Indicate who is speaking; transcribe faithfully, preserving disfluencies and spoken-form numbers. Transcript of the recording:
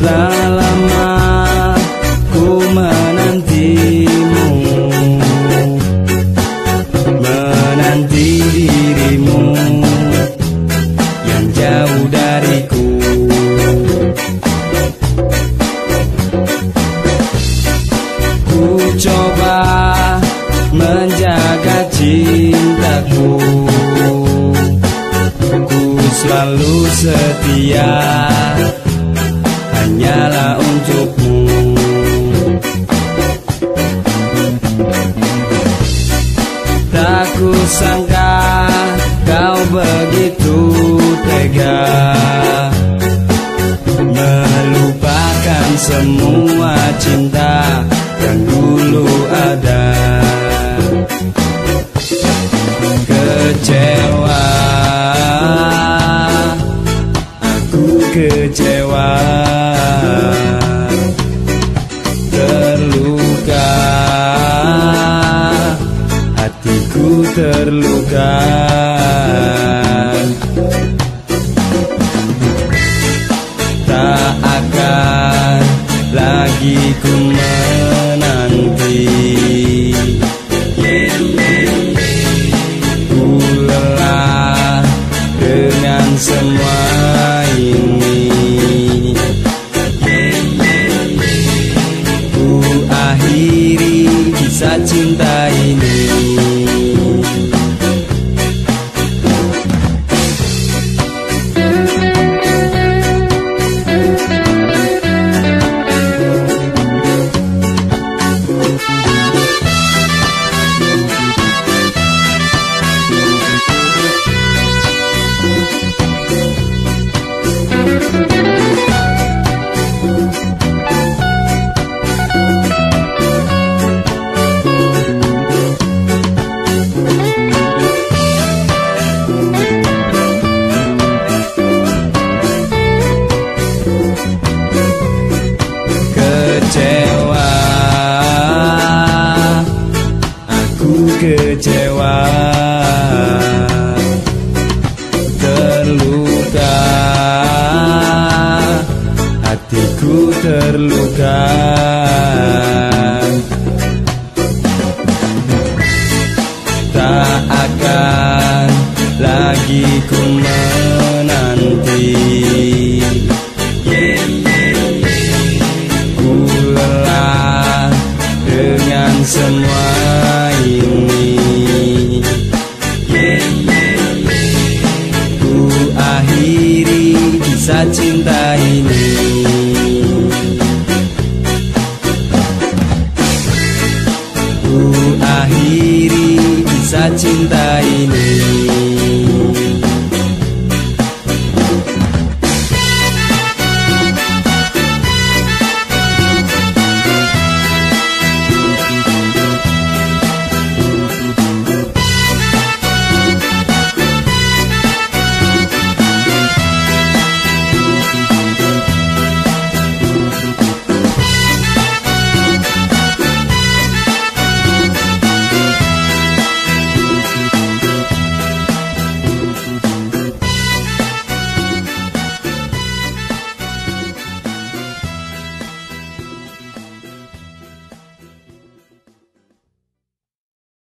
Speaker 1: Telah lama ku menantimu, menanti dirimu yang jauh dariku. Ku coba menjaga cintaku, ku selalu setia hanyalah untukmu. Tak kusangka kau begitu tega melupakan semua cinta yang dulu ada. Kecewa, aku kecewa, terluka, hatiku terluka. Tak akan lagi ku menanti, ku lelah dengan semua ini. Ku akhiri kisah cinta ini. Kecewa, aku kecewa, terluka, hatiku terluka.